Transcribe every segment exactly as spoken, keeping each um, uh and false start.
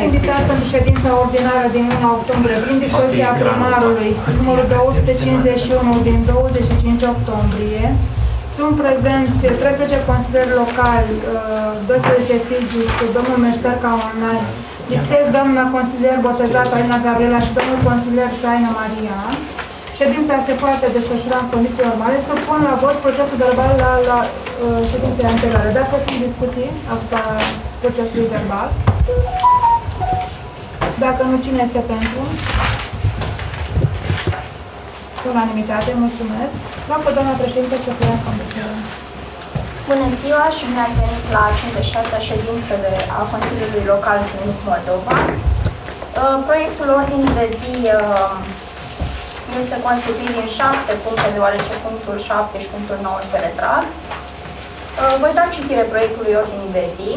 invitați pentru ședința ordinară din unu octombrie prin dispoziția primarului numărul două sute cincizeci și unu din douăzeci și cinci octombrie. Sunt prezenți treisprezece consilieri locali, doisprezece fizici, domnul Meșter Caonai, lipsesc doamna consilier botezat Alina Gabriela și domnul consilier Țaina Maria. Ședința se poate desfășura în condiții normale. Supun la vot procesul verbal la, la uh, ședințele anterioare. Dacă sunt discuții asupra procesului verbal, dacă nu, cine este pentru? Unanimitate, mulțumesc. Vreau pe doamna președinte să preia conducerea. Bună ziua și bine ați venit la cincizeci și șasea ședință de, a Consiliului Local Slănic Moldova. Uh, proiectul ordinii de zi uh, este constituit din șapte puncte, deoarece punctul șapte și punctul nouă se retrag. Uh, voi da citire proiectului ordinii de zi.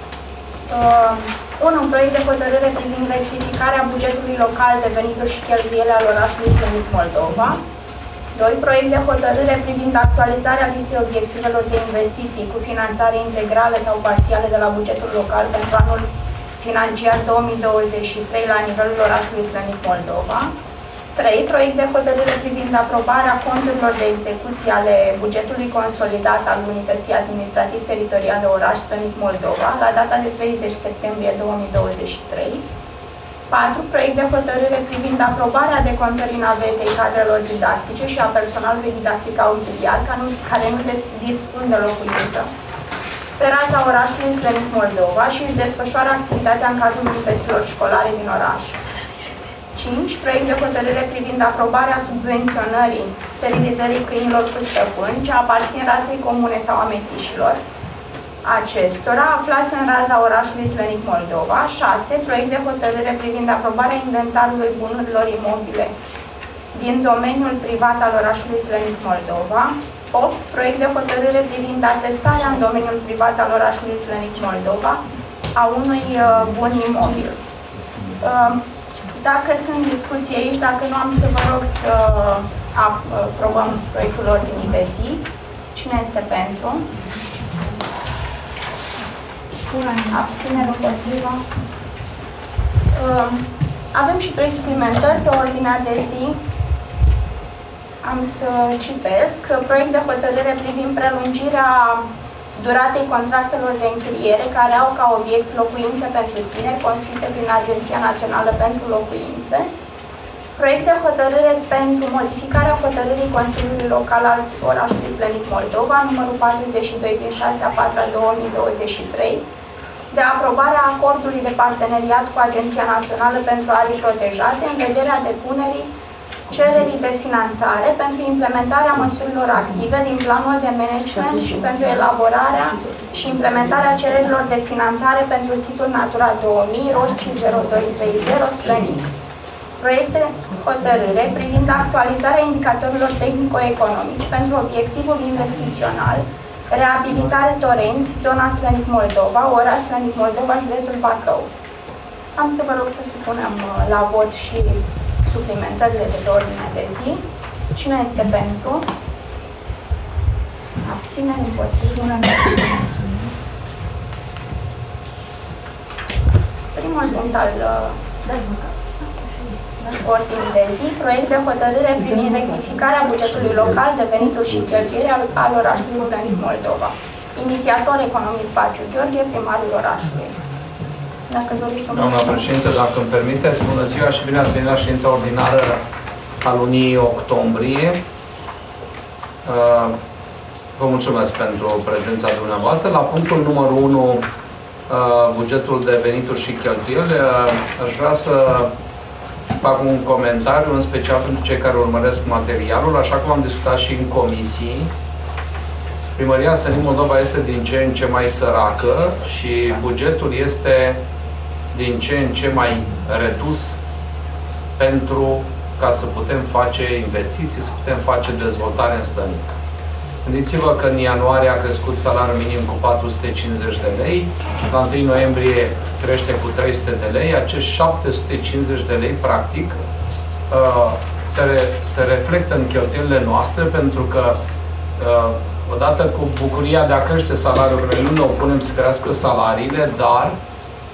unu. Un proiect de hotărâre privind rectificarea bugetului local de venituri și cheltuieli al orașului Slănic Moldova. doi. Proiect de hotărâre privind actualizarea listei obiectivelor de investiții cu finanțare integrală sau parțială de la bugetul local pentru anul financiar două mii douăzeci și trei la nivelul orașului Slănic Moldova. trei. Proiect de hotărâre privind aprobarea conturilor de execuție ale bugetului consolidat al Unității Administrativ-Teritoriale Oraș Slănic Moldova la data de treizeci septembrie două mii douăzeci și trei. patru. Proiect de hotărâre privind aprobarea decontării navetei cadrelor didactice și a personalului didactic auxiliar care nu dispun de locuință pe raza orașului Slănic Moldova și își desfășoară activitatea în cadrul unităților școlare din oraș. cinci. Proiect de hotărâre privind aprobarea subvenționării sterilizării câinilor cu stăpân ce aparțin rasei comune sau a metișilor acestora aflați în raza orașului Slănic Moldova. șase. Proiect de hotărâre privind aprobarea inventarului bunurilor imobile din domeniul privat al orașului Slănic Moldova. opt. Proiect de hotărâre privind atestarea în domeniul privat al orașului Slănic Moldova a unui uh, bun imobil. Uh, Dacă sunt discuții aici, dacă nu, am să vă rog să aprobăm proiectul ordinii de zi. Cine este pentru? Abținere, împotriva. Avem și trei suplimentări pe ordinea de zi. Am să citesc. Proiect de hotărâre privind prelungirea duratei contractelor de închiriere care au ca obiect locuințe pentru tineri construite prin Agenția Națională pentru Locuințe. Proiect de hotărâre pentru modificarea hotărârii Consiliului Local al orașului Slănic Moldova, numărul patruzeci și doi din șase a patra două mii douăzeci și trei, de aprobarea acordului de parteneriat cu Agenția Națională pentru Arii Protejate în vederea depunerii cererii de finanțare pentru implementarea măsurilor active din planul de management și pentru elaborarea și implementarea cererilor de finanțare pentru situl Natura două mii, Roșcii zero doi trei zero, Slănic. Proiecte hotărâre privind actualizarea indicatorilor tehnico-economici pentru obiectivul investițional, reabilitare Torenți, zona Slănic Moldova, oraș Slănic Moldova, județul Bacău. Am să vă rog să supunem la vot și suplimentările de pe ordinea de zi. Cine este pentru? Abținere, împotrivă. Primul punct al ordinii de zi, proiect de hotărâre privind rectificarea bugetului local de venituri și cheltuieli al, al orașului Slănic Moldova. Inițiator economist Baciu Gheorghe, primarul orașului. Dacă doriți să mă... Doamna președinte, dacă îmi permiteți, bună ziua și bine ați venit la ședința ordinară a lunii octombrie. Vă mulțumesc pentru prezența dumneavoastră. La punctul numărul unu, bugetul de venituri și cheltuieli, aș vrea să fac un comentariu, în special pentru cei care urmăresc materialul. Așa cum am discutat și în comisii, Primăria Slănic Moldova este din ce în ce mai săracă și bugetul este din ce în ce mai redus pentru ca să putem face investiții, să putem face dezvoltare în Slănic. Gândiți-vă că în ianuarie a crescut salariul minim cu patru sute cincizeci de lei, la întâi noiembrie crește cu trei sute de lei, acești șapte sute cincizeci de lei, practic, se, re, se reflectă în cheltuielile noastre, pentru că odată cu bucuria de a crește salariul, noi nu ne opunem să crească salariile, dar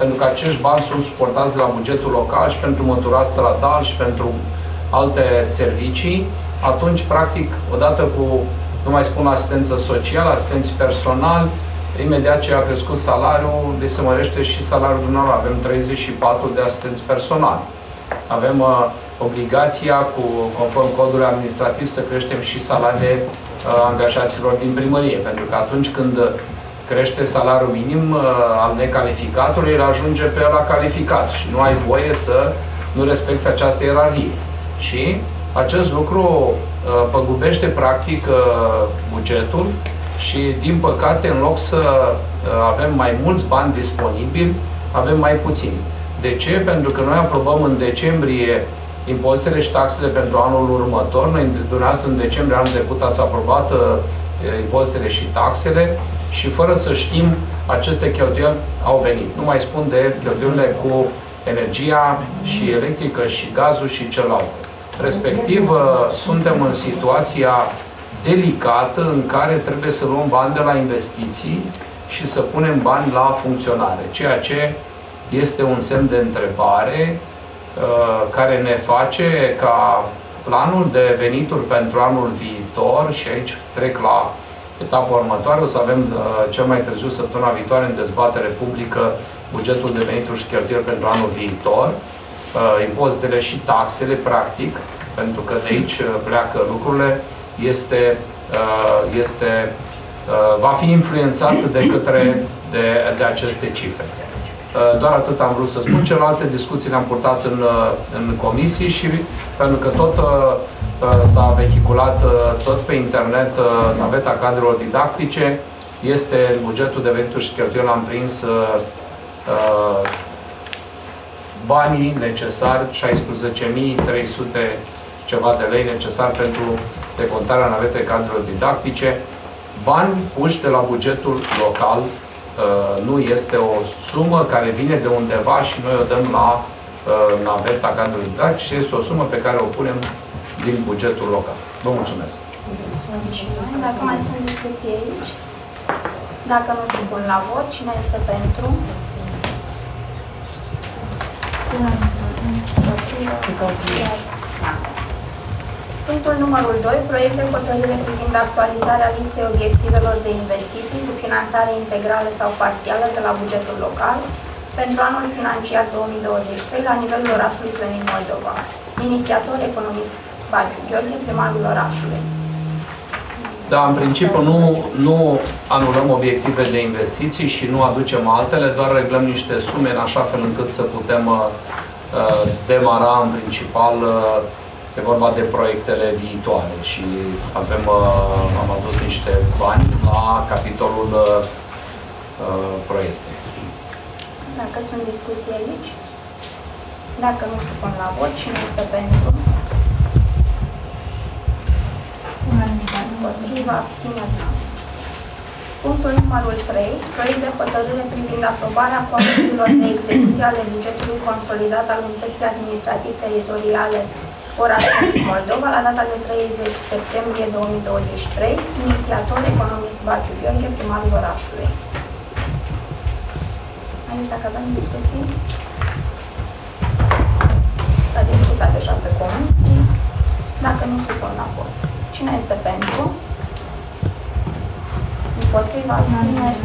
pentru că acești bani sunt suportați de la bugetul local și pentru măturat stradal și pentru alte servicii, atunci, practic, odată cu, nu mai spun asistență socială, asistenți personal, imediat ce a crescut salariul, le se mărește și salariul dumneavoastră. Avem treizeci și patru de asistenți personali. Avem uh, obligația, cu, conform codului administrativ, să creștem și salariile uh, angajaților din primărie, pentru că atunci când crește salariul minim uh, al necalificatului, el ajunge pe ăla calificat și nu ai voie să nu respecti această ierarhie. Și acest lucru uh, păgubește practic uh, bugetul și, din păcate, în loc să uh, avem mai mulți bani disponibili, avem mai puțini. De ce? Pentru că noi aprobăm în decembrie impozitele și taxele pentru anul următor. Noi, dumneavoastră, în decembrie anul trecut ați aprobat uh, impozitele și taxele și, fără să știm, aceste cheltuieli au venit. Nu mai spun de cheltuielile cu energia și electrică și gazul și celălalt. Respectiv, suntem în situația delicată în care trebuie să luăm bani de la investiții și să punem bani la funcționare, ceea ce este un semn de întrebare care ne face ca planul de venituri pentru anul viitor, și aici trec la etapa următoare, o să avem cel mai târziu săptămâna viitoare în dezbatere publică bugetul de venituri și cheltuieli pentru anul viitor, impozitele și taxele, practic, pentru că de aici pleacă lucrurile, este, este, va fi influențat de către de, de aceste cifre. Doar atât am vrut să spun. Celelalte discuții le-am purtat în, în comisii și pentru că tot s-a vehiculat tot pe internet naveta cadrelor didactice, este în bugetul de venituri și cheltuieli, am prins banii necesari, șaisprezece mii trei sute ceva de lei necesari pentru decontarea navetei cadrelor didactice, bani puși de la bugetul local. Nu este o sumă care vine de undeva și noi o dăm la naveta cadrelor didactice, este o sumă pe care o punem din bugetul local. Vă mulțumesc! Dacă mai sunt discuții aici, dacă nu se pun la vot, cine este pentru? Punctul numărul doi, proiect de hotărâre privind actualizarea listei obiectivelor de investiții cu finanțare integrală sau parțială de la bugetul local pentru anul financiar două mii douăzeci și trei la nivelul orașului Slănic, Moldova. Inițiator, economist Baciu Gheorghe, primarul orașului. Da, în principiu nu, nu anulăm obiective de investiții și nu aducem altele, doar reglăm niște sume în așa fel încât să putem uh, demara în principal, uh, e vorba de proiectele viitoare și avem, uh, am adus niște bani la capitolul uh, proiecte. Dacă sunt discuții aici, dacă nu supun la vot, cine este pentru? Împotriva, abțineri. Punctul numărul trei, proiect de hotărâre privind aprobarea conturilor de execuție ale bugetului consolidat al Unității Administrativ-Teritoriale orașului Moldova la data de treizeci septembrie două mii douăzeci și trei, inițiator, economist Baciu Gheorghe, primarul orașului. Aici, dacă avem discuții, s-a discutat deja pe comisii, dacă nu supun la vot. Cine este pentru? Împotriva, abțineri.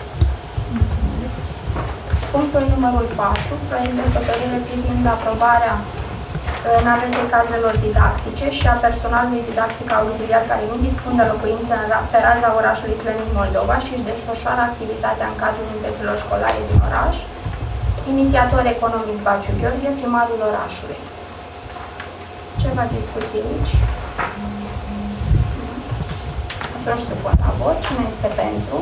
Punctul numărul patru, proiect de hotărâre privind aprobarea navetei cadrelor didactice și a personalului didactic auxiliar care nu dispun de locuință pe raza orașului Slănic, Moldova și își desfășoară activitatea în cadrul unităților școlare din oraș. Inițiator, economist Baciu Gheorghe, primarul orașului. Ceva discuții aici? Atunci supun la vot. Cine este pentru?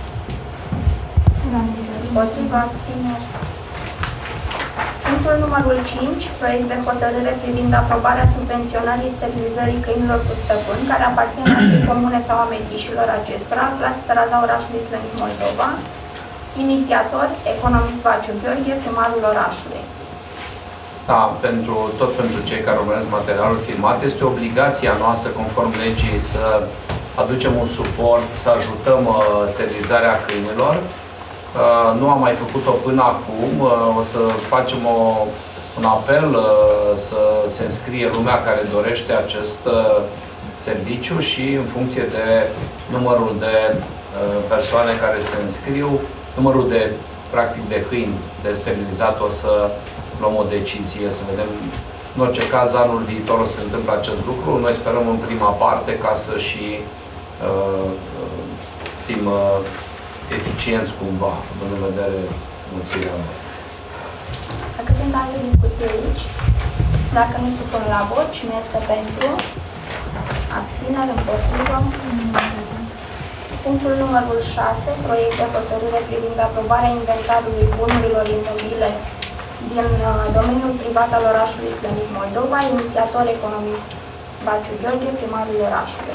Împotriva, abțineri. Punctul numărul cinci, proiect de hotărâre privind aprobarea subvenționării sterilizării câinilor cu stăpân care aparțin rasei comune sau ametișilor acestora, aflați pe raza orașului Slănic, Moldova. Inițiator, economist Baciu Gheorghe, primarul orașului. Da, pentru, tot pentru cei care urmăresc materialul filmat, este obligația noastră, conform legii, să aducem un suport, să ajutăm uh, sterilizarea câinilor. Nu am mai făcut-o până acum. O să facem o, un apel să se înscrie lumea care dorește acest serviciu și în funcție de numărul de persoane care se înscriu, numărul de, practic, de câini de sterilizat, o să luăm o decizie, să vedem. În orice caz, anul viitor o să se întâmple acest lucru. Noi sperăm în prima parte ca să și uh, fim uh, eficienți cumva, în vedere mulțirea lor. Dacă sunt alte discuții aici, dacă nu supun la vot, cine este pentru? Abținere, împotrivă? Punctul numărul șase, proiect de hotărâre privind aprobarea inventarului bunurilor imobile din domeniul privat al orașului Slănic Moldova, inițiator economist Baciu Gheorghe, primarul orașului.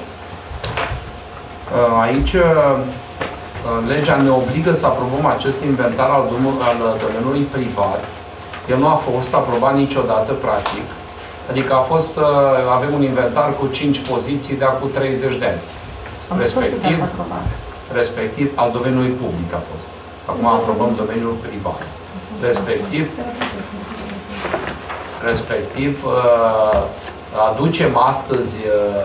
Aici legea ne obligă să aprobăm acest inventar al, al domeniului privat. El nu a fost aprobat niciodată, practic. Adică a fost, avem un inventar cu cinci poziții de acum treizeci de ani. Respectiv, respectiv, al domeniului public a fost. Acum aprobăm domeniul privat. Respectiv, respectiv aducem astăzi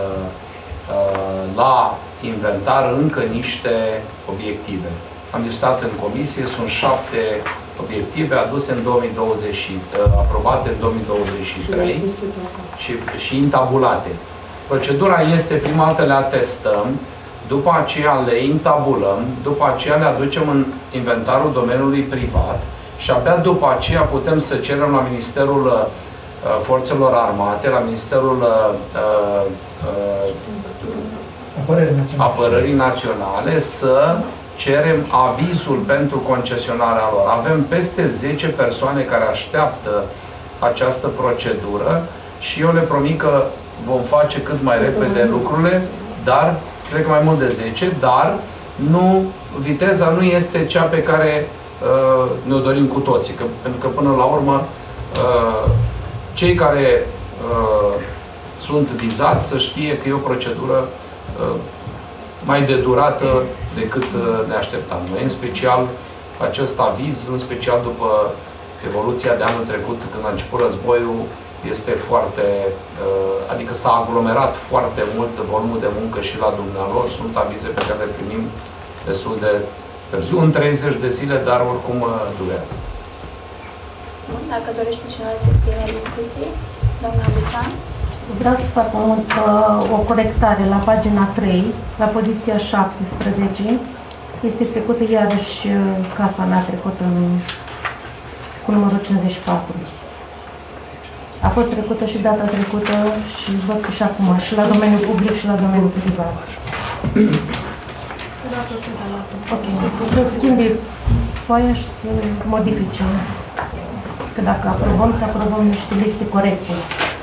la inventar încă niște obiective. Am discutat în comisie, sunt șapte obiective aduse în două mii douăzeci, aprobate în două mii douăzeci și trei și, și intabulate. Procedura este, prima dată le atestăm, după aceea le intabulăm, după aceea le aducem în inventarul domeniului privat și abia după aceea putem să cerem la Ministerul uh, Forțelor Armate, la Ministerul uh, uh, Apărării Naționale. Apărării Naționale să cerem avizul pentru concesionarea lor. Avem peste zece persoane care așteaptă această procedură și eu le promit că vom face cât mai repede lucrurile, dar, cred că mai mult de zece, dar nu, viteza nu este cea pe care uh, ne-o dorim cu toții. Că, pentru că, până la urmă, uh, cei care uh, sunt vizați să știe că e o procedură uh, mai de durată decât uh, ne așteptam noi. În special, acest aviz, în special după evoluția de anul trecut, când a început războiul, este foarte, adică s-a aglomerat foarte mult volumul de muncă și la dumnealor. Sunt avize pe care le primim destul de târziu, în treizeci de zile, dar oricum durează. Bun, dacă dorește cineva să scrie la discuții, doamna Buțan. Vreau să fac o, o corectare la pagina trei, la poziția șaptesprezece. Este trecută iarăși casa mea trecută în, cu numărul cincizeci și patru. A fost trecută și data trecută și văd că și acum, și la domeniul public și la domeniul privat. Ok, să schimbi foaia și să modifice. Că dacă aprobăm, să aprobăm niște liste corecte.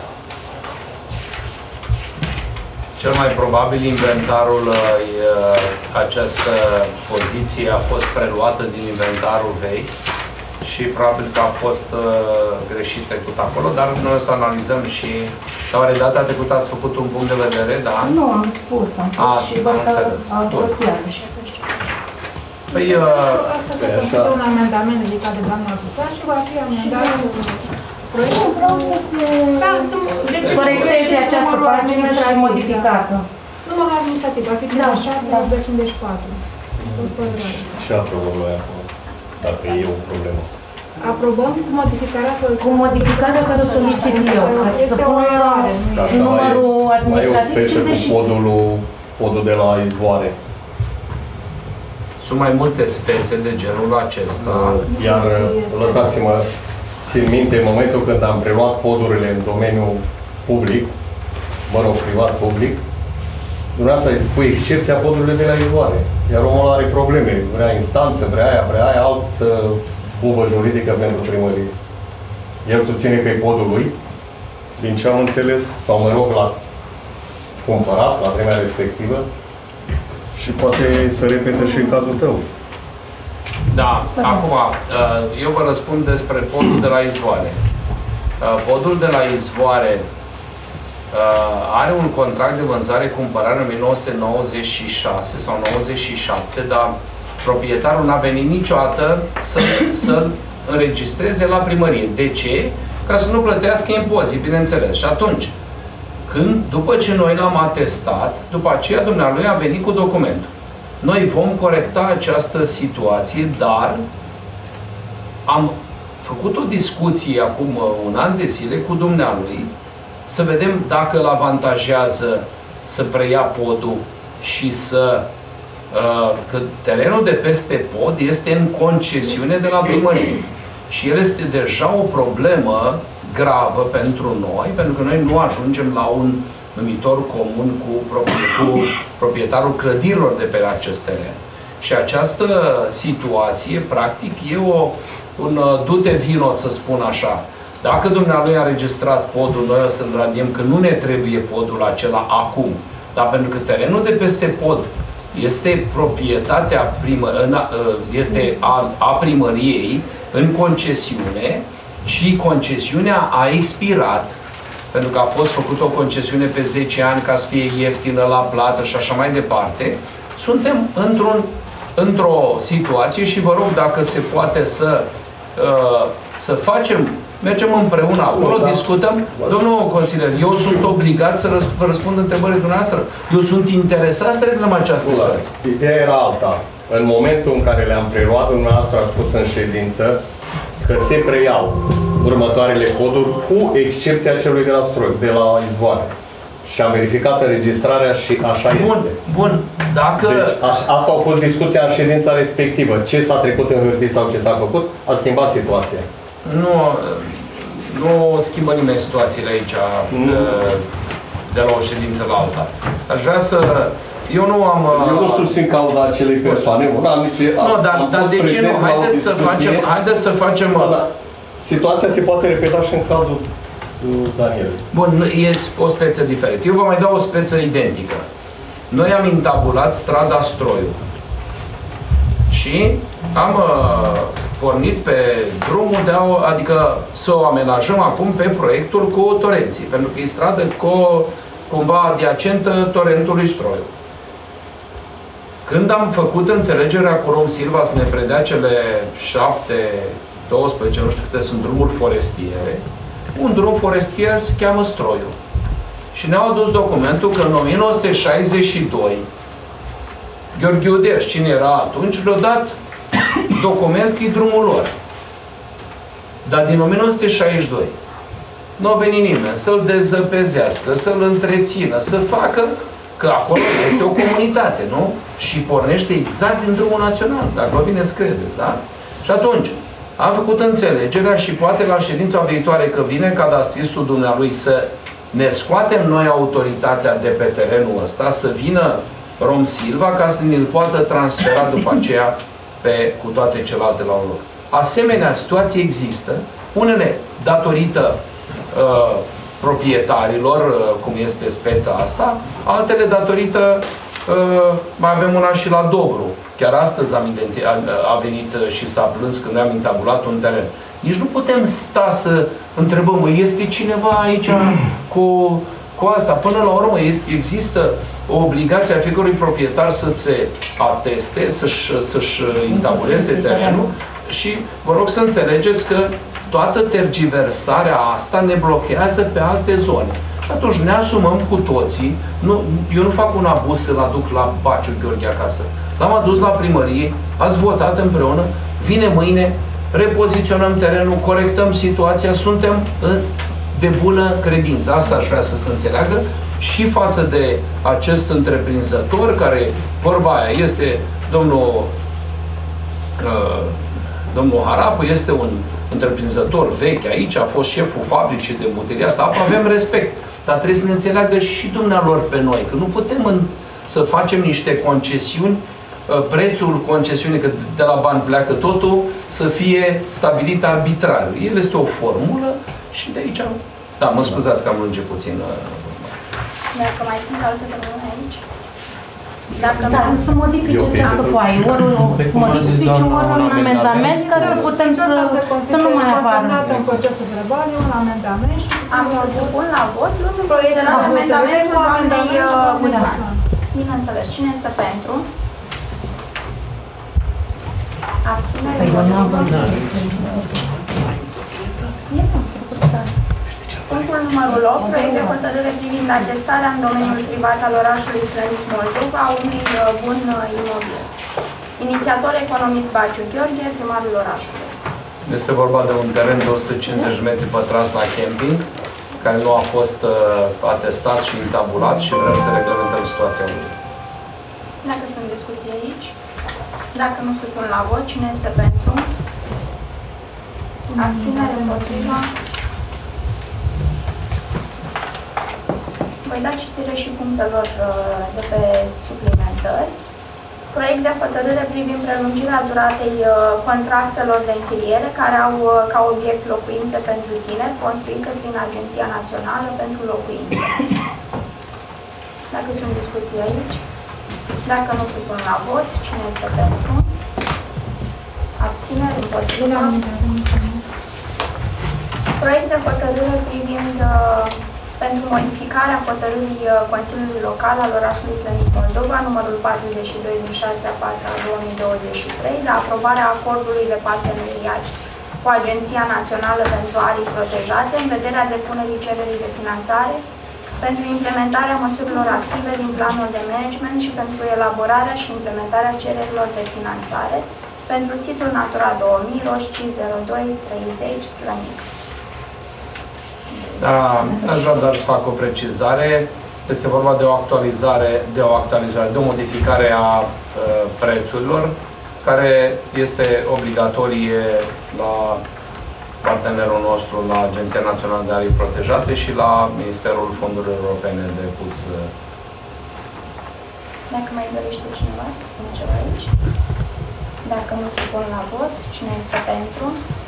Cel mai probabil inventarul, această poziție a fost preluată din inventarul vechi și probabil că a fost uh, greșit trecut acolo, dar noi o să analizăm și... La oare data trecută ați făcut un punct de vedere, da? Nu, am spus, am spus A, și văd că au tot iarăși. Păi... Uh, Asta se consideră un amendament ridicat de doamna Buțan și va fi amendat proiectul. Vreau să se Da, să corecteze această pagină și modificată. Numărul administrativ, va fi șase cincizeci și patru. Și aprobăm noi acum, dacă e o problemă. Aprobăm cu modificarea Cu modificarea care o solicit eu, ca să pună numărul administrativ mai e o speță cu podul, podul de la izvoare. Sunt mai multe spețe de genul acesta. Iar lăsați-mă, țin minte, în momentul când am preluat podurile în domeniul public, mă rog, privat-public, dumneavoastră îi spui excepția podurile de la izvoare. Iar omul are probleme, vrea instanță, vrea aia, vrea aia, altă bubă juridică pentru primărie. El susține că e podul lui, din ce am înțeles, sau mă rog, l-a cumpărat la vremea respectivă și poate să repete și în cazul tău. Da, acum, eu vă răspund despre podul de la izvoare. Podul de la izvoare are un contract de vânzare-cumpărare în o mie nouă sute nouăzeci și șase sau nouăzeci și șapte, dar proprietarul n-a venit niciodată să, să-l înregistreze la primărie. De ce? Ca să nu plătească impozit, bineînțeles. Și atunci, când, după ce noi l-am atestat, după aceea dumnealui a venit cu documentul. Noi vom corecta această situație, dar am făcut o discuție acum un an de zile cu dumnealui să vedem dacă îl avantajează să preia podul și să... că terenul de peste pod este în concesiune de la primărie. Și el este deja o problemă gravă pentru noi, pentru că noi nu ajungem la un numitor comun cu, cu proprietarul clădirilor de pe acest teren. Și această situație, practic, e o, un du-te vino, să spun așa. Dacă dumnealui a înregistrat podul, noi o să-l radiem că nu ne trebuie podul acela acum. Dar pentru că terenul de peste pod este proprietatea primă, este a, a primăriei în concesiune și concesiunea a expirat, pentru că a fost făcută o concesiune pe zece ani ca să fie ieftină la plată și așa mai departe, suntem într-un, într-o situație și vă rog dacă se poate să, uh, să facem, mergem împreună acolo, da, discutăm. Da. Domnul consilier, eu sunt obligat să vă răspund întrebările dumneavoastră. Eu sunt interesat să reglăm această da. situație. Ideea era alta. În momentul în care le-am preluat, dumneavoastră a spus în ședință că se preiau următoarele coduri, cu excepția celui de la stroi, de la izvoare. Și am verificat înregistrarea și așa bun, este. Bun, dacă... Deci, a, asta a fost discuția în ședința respectivă. Ce s-a trecut în hârtie sau ce s-a făcut, a schimbat situația. Nu, nu schimbă nimeni situațiile aici de, de la o ședință la alta. Aș vrea să... Eu nu am... Eu nu susțin cauza acelei persoane. Nu, am nici... Nu, dar, dar de ce nu? Haideți să facem... Haideți să facem... Da, da. Situația se poate repeta și în cazul Daniel. Bun, e o speță diferită. Eu vă mai dau o speță identică. Noi am intabulat strada Stroiu. Și am uh, pornit pe drumul de a, adică să o amenajăm acum pe proiectul cu Torenții, pentru că e stradă cu, cumva adiacentă torentului Stroiu. Când am făcut înțelegerea cu Rom Silva să ne predea cele șapte, doisprezece, nu știu câte sunt drumuri forestiere, un drum forestier se cheamă Stroiu. Și ne-au adus documentul că în o mie nouă sute șaizeci și doi Gheorghe Udeș, cine era atunci, le-a dat document că e drumul lor. Dar din o mie nouă sute șaizeci și doi nu a venit nimeni să-l dezăpezească, să-l întrețină, să facă, că acolo este o comunitate, nu? Și pornește exact din drumul național, dacă vă vine să credeți, da? Și atunci, am făcut înțelegerea și poate la ședința viitoare că vine cadastristul dumnealui să ne scoatem noi autoritatea de pe terenul ăsta, să vină Rom Silva ca să ne-l poată transfera după aceea pe, cu toate celelalte la un loc. Asemenea situații există, unele datorită uh, proprietarilor, uh, cum este speța asta, altele datorită, uh, mai avem una și la Dobru. Chiar astăzi am a, a venit și s-a plâns când ne-am intabulat un teren. Nici nu putem sta să întrebăm, este cineva aici cu, cu asta. Până la urmă este, există o obligație a fiecărui proprietar să se ateste, să-și să-și intabuleze terenul și vă rog să înțelegeți că toată tergiversarea asta ne blochează pe alte zone. Și atunci ne asumăm cu toții, nu, eu nu fac un abuz să-l aduc la Baciu Gheorghe acasă. L-am adus la primărie, ați votat împreună, vine mâine, repoziționăm terenul, corectăm situația, suntem de bună credință. Asta aș vrea să se înțeleagă și față de acest întreprinzător, care, vorba aia, este domnul, uh, domnul Harapu, este un întreprinzător vechi aici, a fost șeful fabricii de buteliat apă, avem respect. Dar trebuie să ne înțeleagă și dumnealor pe noi, că nu putem în, să facem niște concesiuni, prețul concesiunii, că de la bani pleacă totul, să fie stabilit arbitrar. El este o formulă și de aici... Da, mă scuzați că am lungit puțin. Dacă mai sunt alte probleme aici? Dacă da, să se modifice această foaie, ori să modifice ori un amendament, ca să putem să, să nu mai apară. În procesul verbal, un amendament și... Am să supun la vot, luând în considerare amendamentul doamnei Buțan. Bineînțeles, cine este pentru? Abținere? Păi, eu n-am Împotrivă? văzut. Punctul numărul opt. Proiect de hotărâre privind atestarea în domeniul privat al orașului Slănic Moldova a unui uh, bun uh, imobil. Inițiator economist Baciu Gheorghe, primarul orașului. Este vorba de un teren de o sută cincizeci de metri pătrați la camping, care nu a fost uh, atestat și intabulat și vrem să reglementăm situația lui. Dacă sunt discuții aici, dacă nu supun la vot, cine este pentru? Abținere, împotriva. Voi da citire și punctelor uh, de pe suplimentări. Proiect de hotărâre privind prelungirea duratei uh, contractelor de închiriere care au uh, ca obiect locuințe pentru tineri construite prin Agenția Națională pentru Locuințe. Dacă sunt discuții aici, dacă nu supun la vot, cine este pentru? Abțineri, împotriva. Proiect de hotărâre privind uh, pentru modificarea hotărârii uh, Consiliului Local al orașului Slănic Moldova, numărul patruzeci și doi din șase a patra a două mii douăzeci și trei, de aprobarea acordului de parteneriat cu Agenția Națională pentru Arii Protejate, în vederea depunerii cererii de finanțare pentru implementarea măsurilor active din planul de management și pentru elaborarea și implementarea cererilor de finanțare pentru situl Natura două mii, Roșcii zero doi treizeci, Slănic. Da, aș vrea doar să fac o precizare. Este vorba de o actualizare, de o actualizare, de o modificare a uh, prețurilor, care este obligatorie la partenerul nostru, la Agenția Națională de Arii Protejate și la Ministerul Fondurilor Europene de pus. Dacă mai dorește cineva să spună ceva aici? Dacă nu supun la vot, cine este pentru?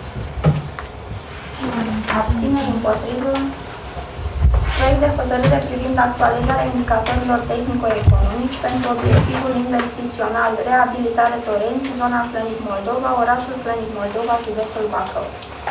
Abțineri, împotrivă. Proiect de hotărâre privind actualizarea indicatorilor tehnico-economici pentru obiectivul investițional reabilitare Torenți, zona Slănic Moldova, orașul Slănic Moldova, județul Bacău.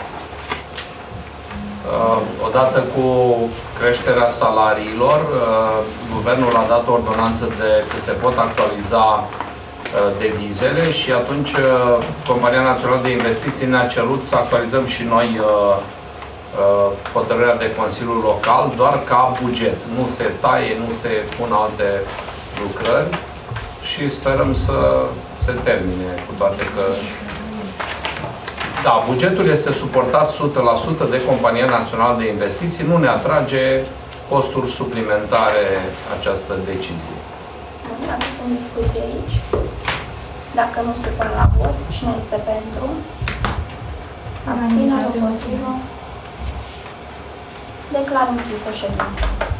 Odată cu creșterea salariilor, guvernul a dat o ordonanță de că se pot actualiza devizele și atunci Compania Națională de Investiții ne-a cerut să actualizăm și noi hotărârea de Consiliul Local, doar ca buget. Nu se taie, nu se pun alte lucrări și sperăm să se termine, cu toate că da, bugetul este suportat o sută la sută de Compania Națională de Investiții, nu ne atrage costuri suplimentare această decizie. Dacă sunt discuții aici, dacă nu se pun la vot, cine este pentru? Abținere, împotrivă. Declar închisă ședința.